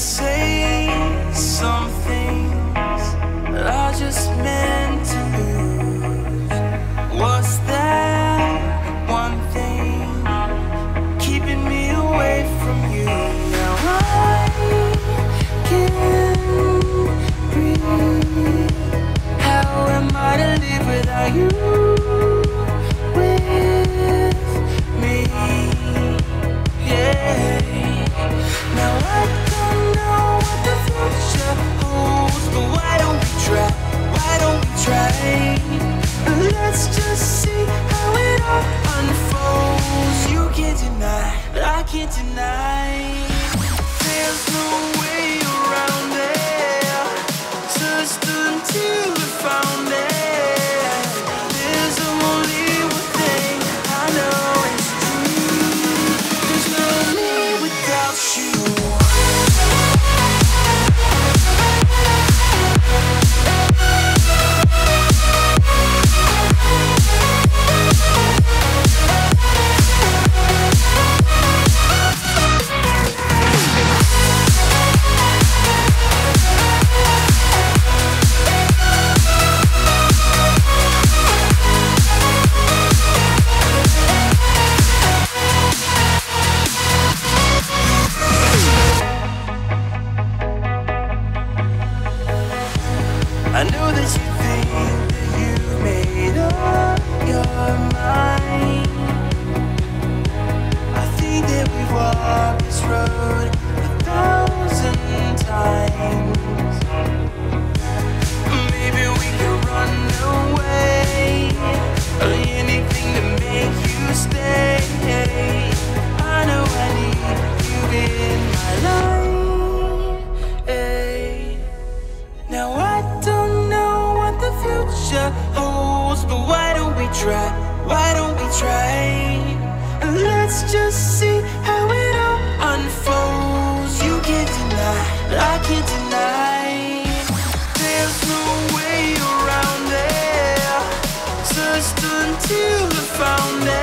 say some things that I just meant to lose. What's that one thing keeping me away from you? Now I can't breathe. How am I to live without you with me? Yeah. Now I don't know what the future holds, but why don't we try? Why don't we try? Let's just see how it all unfolds. You can't deny, but I can't deny. There's no way around it. Searched until we found it. There's only one thing I know it's true. There's no me without you. I know that you think that you made up your mind. I think that we've walked this road 1,000 times. Maybe we could run away, anything to make you stay. I know I need you in my life. Hey. Now I don't know what the future holds, but why don't we try? Why don't we try? Let's just see how it all unfolds. You can't deny, but I can't deny. There's no way around it. Searched until I found it.